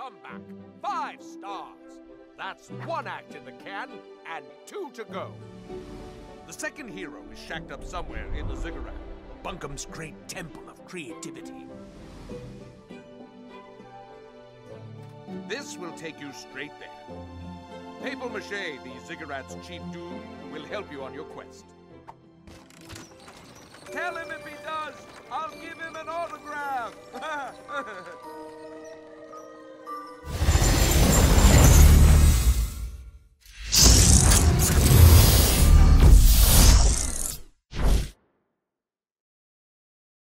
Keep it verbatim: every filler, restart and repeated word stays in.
comeback. Five stars. That's one act in the can and two to go. The second hero is shacked up somewhere in the ziggurat, Bunkum's great temple of creativity. This will take you straight there. Papier-Mâché, the ziggurat's chief doom, will help you on your quest. Tell him if he does, I'll give him an autograph.